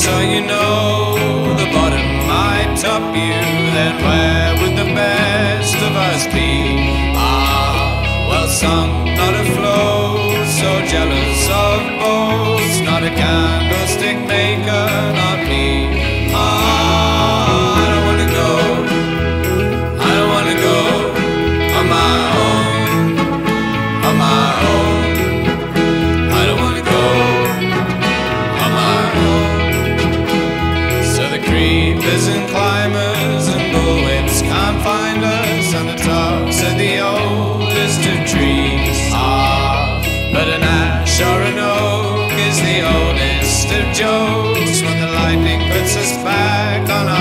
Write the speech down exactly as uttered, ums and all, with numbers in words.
So you know the bottom might top you, then where would the best of us be? Ah, well sung, not a flow, so jealous of both, not a candlestick maker, not me. Ah, I don't wanna go, I don't wanna go on my own, on my own. I don't wanna go on my own. So the creepers and climbers and bullwhips can't find us on the tops of the oldest of trees. Ah, but an ash or an oak is the oldest of jokes when the lightning puts us back on our